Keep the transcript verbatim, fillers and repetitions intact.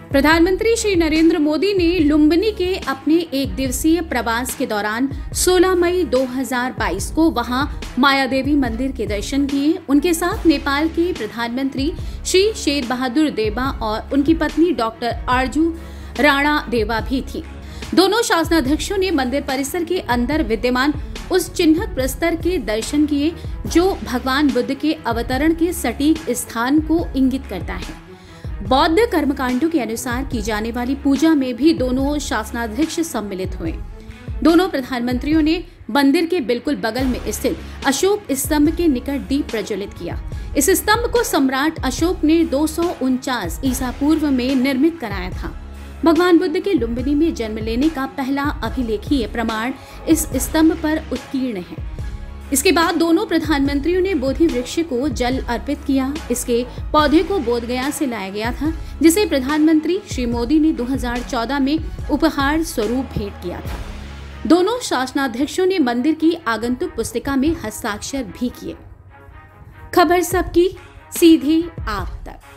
प्रधानमंत्री श्री नरेंद्र मोदी ने लुम्बिनी के अपने एक दिवसीय प्रवास के दौरान सोलह मई दो हज़ार बाईस को वहां मायादेवी मंदिर के दर्शन किए। उनके साथ नेपाल के प्रधानमंत्री श्री शेर बहादुर देवा और उनकी पत्नी डॉक्टर आरजू राणा देवा भी थी। दोनों शासनाध्यक्षों ने मंदिर परिसर के अंदर विद्यमान उस चिन्हक प्रस्तर के दर्शन किए जो भगवान बुद्ध के अवतरण के सटीक स्थान को इंगित करता है। बौद्ध कर्मकांडों के अनुसार की जाने वाली पूजा में भी दोनों शासनाध्यक्ष सम्मिलित हुए। दोनों प्रधानमंत्रियों ने मंदिर के बिल्कुल बगल में स्थित अशोक स्तंभ के निकट दीप प्रज्वलित किया। इस स्तंभ को सम्राट अशोक ने दो सौ उनचास ईसा पूर्व में निर्मित कराया था। भगवान बुद्ध के लुम्बिनी में जन्म लेने का पहला अभिलेखीय प्रमाण इस स्तंभ पर उत्कीर्ण है। इसके बाद दोनों प्रधानमंत्रियों ने बोधि वृक्ष को जल अर्पित किया। इसके पौधे को बोधगया से लाया गया था, जिसे प्रधानमंत्री श्री मोदी ने दो हज़ार चौदह में उपहार स्वरूप भेंट किया था। दोनों शासनाध्यक्षों ने मंदिर की आगंतुक पुस्तिका में हस्ताक्षर भी किए। खबर सबकी, सीधे आप तक।